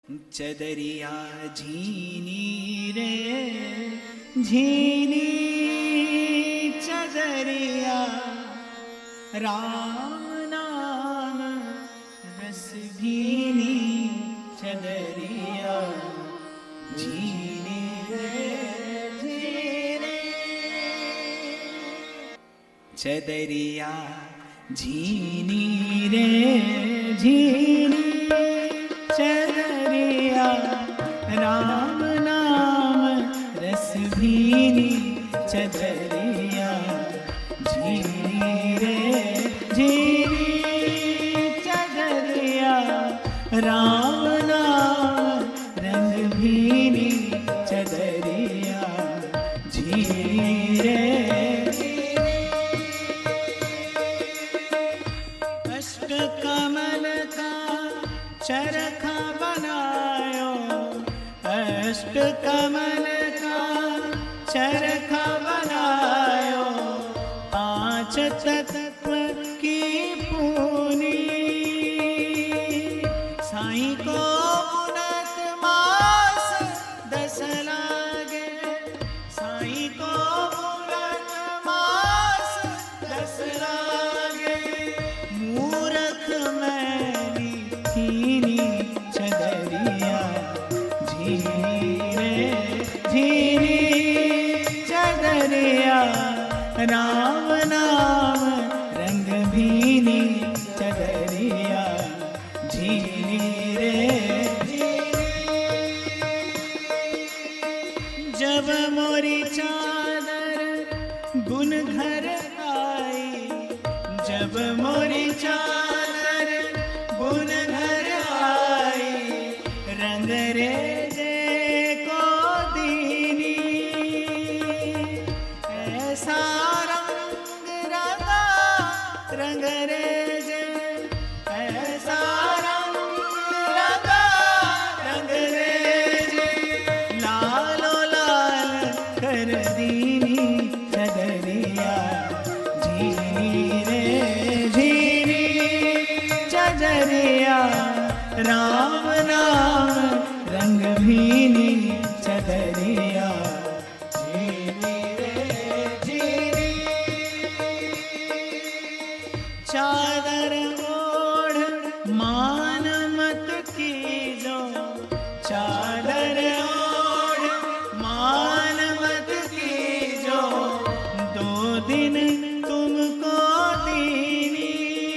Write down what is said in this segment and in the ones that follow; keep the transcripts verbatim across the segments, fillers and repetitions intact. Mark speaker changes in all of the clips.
Speaker 1: चदरिया झीनी रे झीनी चदरिया राम नाम रस भीनी चदरिया झीनी रे झीनी चदरिया झीनी रे झीनी चदरिया राम नाम रस भीनी चदरिया झीनी रे झीनी चदरिया राम नाम रंग भीनी चदरिया झीनी रे अष्ट कमल का चरखा बनायो अष्ट कमल का चरखा बनायो पांच तत्व की पूनी साईं को पुनत मास दस लागे साईं को पुनत मास दस लागे मूरख मैली झीनी चदरिया झीनी रे झीनी चदरिया राम नाम रंग भीनी चदरिया झीनी रे जब मोरी चादर बुन घर आई जब मोरी चादर बुन घर आई रंग रेजे को दीनी ऐसा रंग रंगा रंग रेजे ऐसा रंग रंगा रंग रेजे लालो लाल कर दीनी चदरिया झीनी रे झीनी चदरिया राम नाम रंग भीनी चदरिया झीनी रे झीनी चादर ओढ़ मान मत कीजो चादर ओढ़ मान मत कीजो दो दिन तुमको दीनी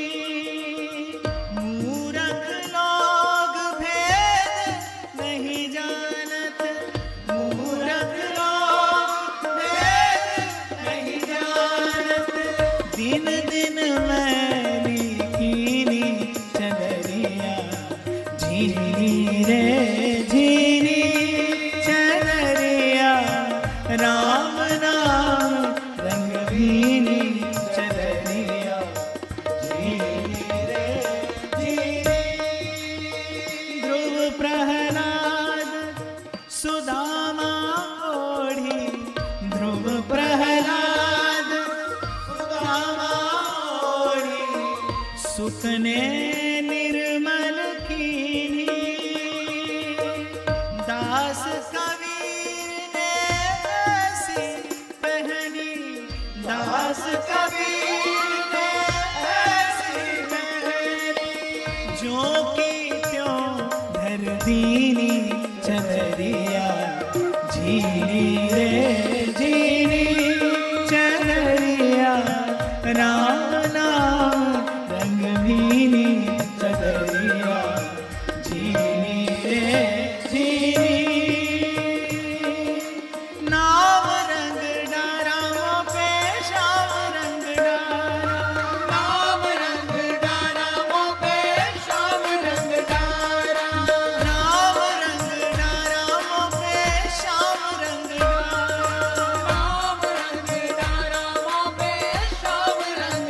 Speaker 1: मूरख लोग भेद नहीं जानत मूरख लोग भेद नहीं जानत दिन दिन मैली कीनी चदरिया झीनी रे झीनी चदरिया राम नाम रंग भीनी चदरिया झीनी रे झीनी ध्रुव प्रहलाद सुदामा ओढ़ी ध्रुव प्रहलाद सुदामा ओढ़ी सुकने निर्मल कीनी दास कबीर ने ऐसी पहनी दास कबीर ने ऐसी पहनी जो की क्यों धर दीनी चदरिया झीनी रे झीनी चदरिया राम नाम रंग भीनी चदरिया झीनी रे झीनी नाम रंग डारा वो पे श्याम रंग डारा नाम रंग डारा वो पे श्याम रंग डारा नाम रंग डारा वो पे श्याम रंग डारा नाम रंग डारा वो पे श्याम रंग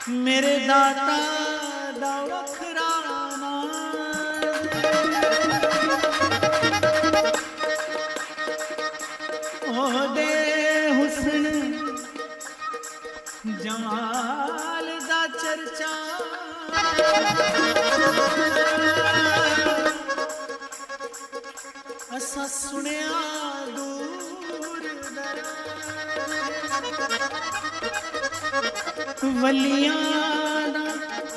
Speaker 1: मेरे दाता दा वखरा ओदे हुस्न जमाल दा चर्चा असा सुनिया दूर दराज वलियां दा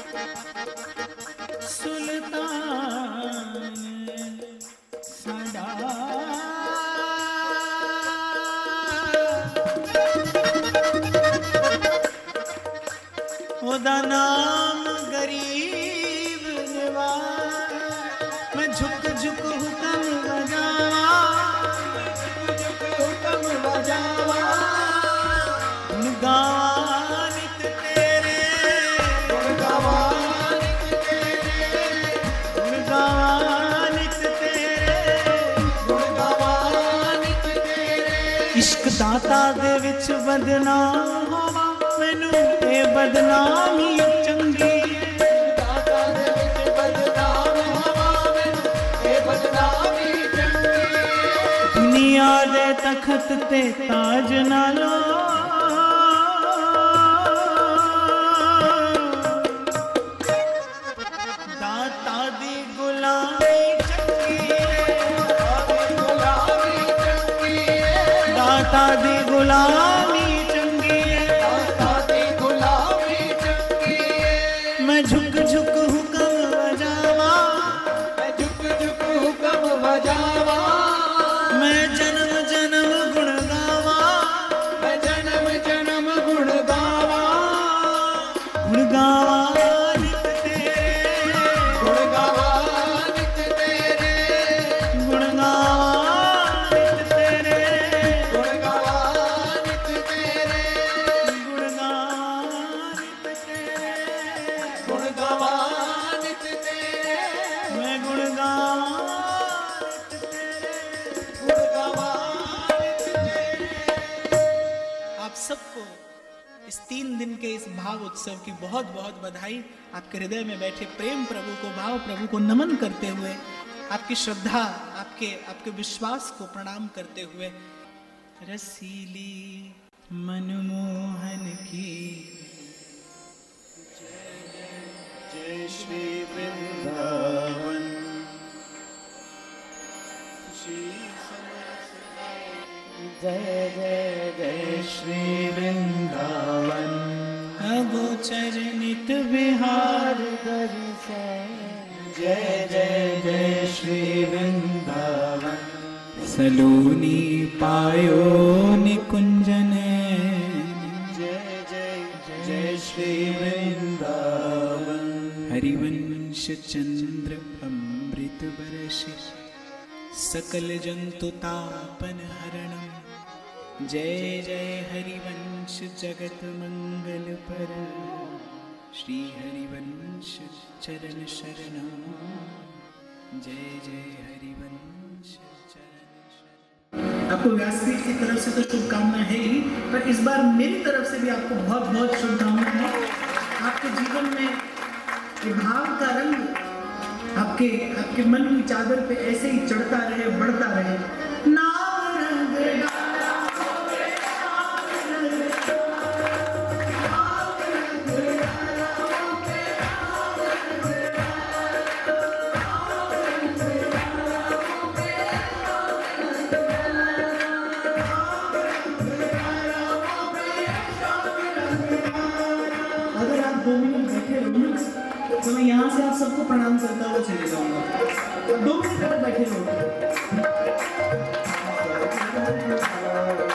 Speaker 1: सुल्तान साडा ओदा नाम गरीब निवाज मैं झुक झुक हुक्म बजावा झुक झुक हुक्म बजावा गुण गावा नित तेरे गुण गावा नित तेरे गुण गावा नित तेरे गुण गावा नित तेरे इश्क दाता दे विच बदनाम होवा मैनू ए बदनामी चंगी दाता दे विच बदनाम होवा मैनू ए बदनामी चंगी दुनिया दे तखत ते ताज नालो दाता दी गुलामी चंगी दाता दी गुलामी मैं झुक झुक हुक्म बजावा मैं झुक झुक हुक्म बजावा मैं जन्म जन्म गुण गावा मैं जन्म जन्म गुण गावा गुण गावा नित तेरे गुण गावा नित तेरे गुण गावा नित तेरे गुण गावा नित तेरे गुण गावा नित तेरे गुण गावा नित तेरे मैं गुण गावा नित तेरे गुण गावा नित तेरे। आप सबको इस तीन दिन के इस भाव उत्सव की बहुत बहुत बधाई। आपके हृदय में बैठे प्रेम प्रभु को भाव प्रभु को नमन करते हुए आपकी श्रद्धा आपके आपके विश्वास को प्रणाम करते हुए रसीली मनमोहन की जय श्री वृंदावन जय जय जय श्री वृंदावन अगोचर नित विहार दर्शन जय जय जय श्री वृंदावन सलोनी पायो निकुंजन जय जय जय श्री वृंदावन हरिवंश चंद्र अमृत बरसि सकल जंतु तापन हरणम जय जय हरिवंश जगत मंगल पर श्री हरिवंश चरण शरणम जय जय हरिवंश चरण शरणम। आपको व्यासपीठ की तरफ से तो शुभकामना है ही, पर इस बार मेरी तरफ से भी आपको बहुत बहुत शुभकामनाएं हैं। आपके जीवन में भाव का रंग आपके आपके मन की चादर पे ऐसे ही चढ़ता रहे बढ़ता रहे। नाम रंग अगर आप दो मिनट बैठे रहो तो मैं यहाँ से आप सबको प्रणाम करता हुआ चले जाऊंगा। दो मिनट बैठे रहो।